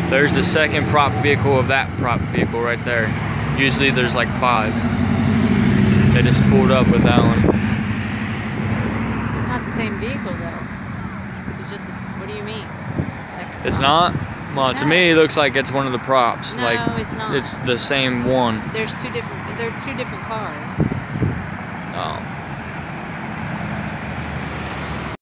There's the second prop vehicle of that prop vehicle right there. Usually there's like 5. They just pulled up with that one. It's not the same vehicle though. It's just, what do you mean? Second It's prop. not? Well, to me it looks like it's one of the props. No, like, it's not. It's the same one. They're two different cars. Oh.